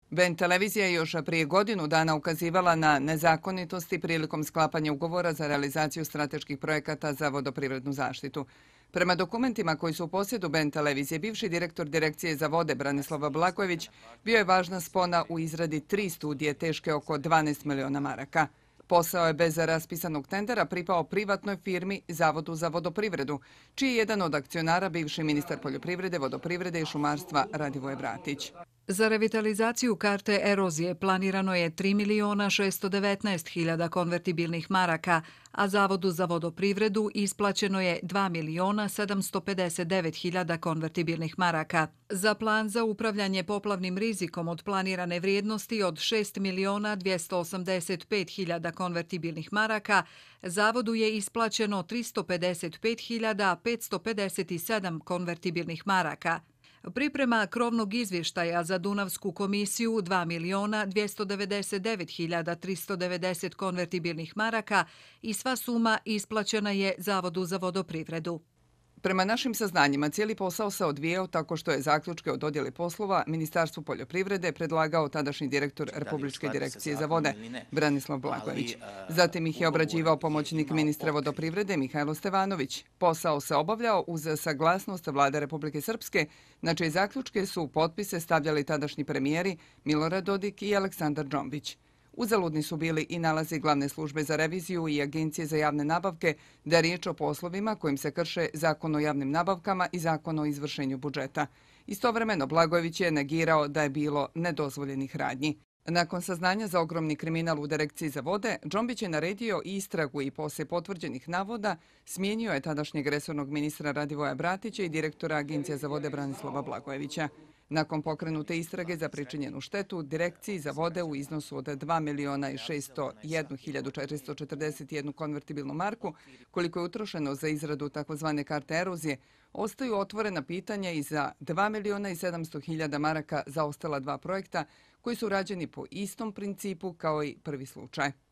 Ben televizija je još prije godinu dana ukazivala na nezakonitosti prilikom sklapanja ugovora za realizaciju strateških projekata za vodoprivrednu zaštitu. Prema dokumentima koji su u posjedu Ben televizije, bivši direktor Direkcije za vode Branislava Blagojević bio je važna spona u izradi 3 studije teške oko 12 miliona maraka. Posao je bez raspisanog tendera pripao privatnoj firmi Zavodu za vodoprivredu, čiji je jedan od akcionara bivši ministar poljoprivrede, vodoprivrede i šumarstva Radivoje Bratić. Za revitalizaciju karte erozije planirano je 3.619.000 konvertibilnih maraka, a Zavodu za vodoprivredu isplaćeno je 2.759.000 konvertibilnih maraka. Za plan za upravljanje poplavnim rizikom od planirane vrijednosti od 6.285.000 konvertibilnih maraka, Zavodu je isplaćeno 355.557 konvertibilnih maraka. Priprema krovnog izvještaja za Dunavsku komisiju 2.299.390 konvertibilnih maraka i sva suma isplaćena je Zavodu za vodoprivredu. Prema našim saznanjima, cijeli posao se odvijao tako što je zaključke o dodjeli poslova Ministarstvu poljoprivrede predlagao tadašnji direktor Republičke direkcije za vode Branislav Blagojević. Zatim ih je obrađivao pomoćnik ministra vodoprivrede Mihajlo Stevanović. Posao se obavljao uz saglasnost Vlade Republike Srpske, na čije zaključke su potpise stavljali tadašnji premijeri Milorad Dodik i Aleksandar Džombić. Uzaludni su bili i nalazi Glavne službe za reviziju i Agencije za javne nabavke da je riječ o poslovima kojim se krše Zakon o javnim nabavkama i Zakon o izvršenju budžeta. Istovremeno Blagojević je negirao da je bilo nedozvoljenih radnji. Nakon saznanja za ogromni kriminal u Direkciji za vode, Džombić je naredio istragu i poslije potvrđenih navoda smijenio je tadašnjeg resornog ministra Radivoja Bratića i direktora Agencije za vode Branislava Blagojevića. Nakon pokrenute istrage za pričinjenu štetu, Direkciji za vode u iznosu od 2.601.441 konvertibilnu marku, koliko je utrošeno za izradu tzv. karte erozije, ostaju otvorena pitanja i za 2.700.000 maraka za ostala 2 projekta koji su rađeni po istom principu kao i prvi slučaj.